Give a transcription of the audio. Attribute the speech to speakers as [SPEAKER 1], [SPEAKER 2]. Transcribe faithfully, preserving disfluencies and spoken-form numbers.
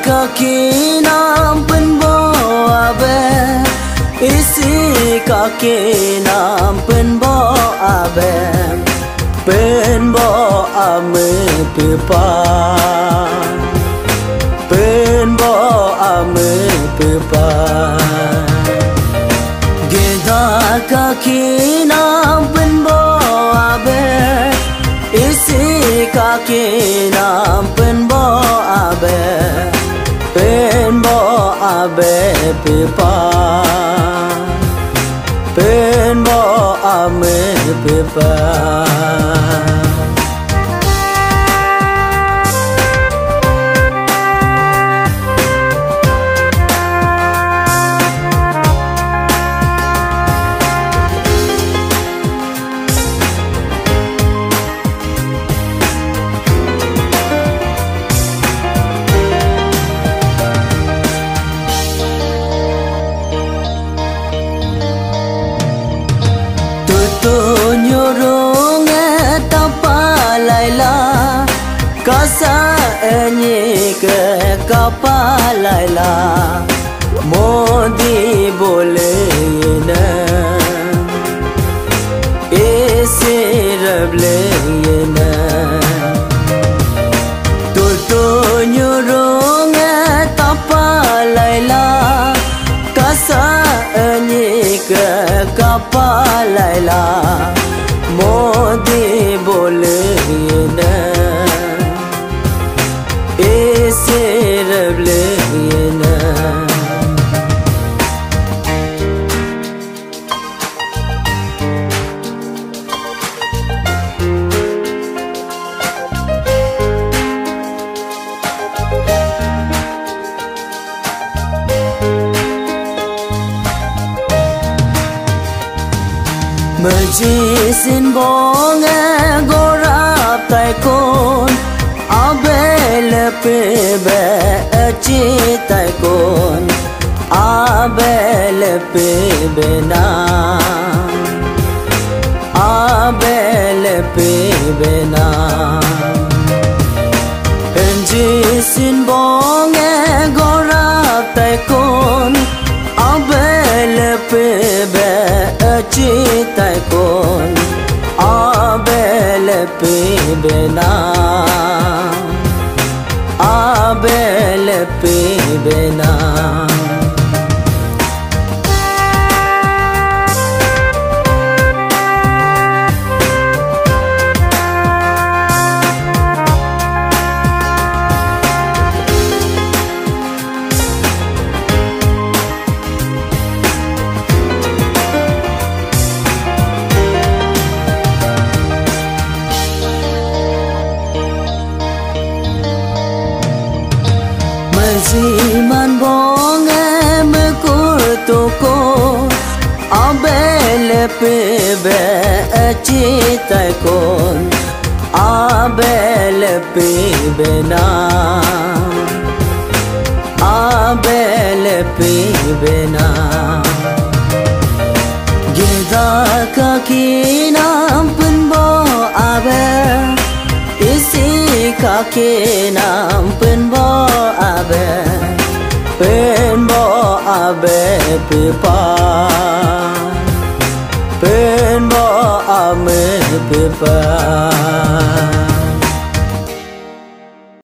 [SPEAKER 1] kaki nam penbo abe isi kaki nam penbo abe penbo ame pepa penbo ame pepa geda kaki nam penbo abe isi kaki nam penbo abe penbo abe pepa penbo ame pepa Kasa enye ke kapalaila modi bole na ese rable na to to nyorong tapalaila kasa enye ke kapalaila modi bole na ese rable na Majisin bonge gorap tai kon abel pebe achi tai kon abel pebe na abel pebe na Majisin bonge gorap tai kon abel pebe achi tai kon abel pebe na abel pebe na Ziman bonge mekur toko abel pebe achi tai kon abel pebe na abel pebe na geda kaki nam penbo abe isi kaki nam penbo abe penbo abe pepa penbo ame pepa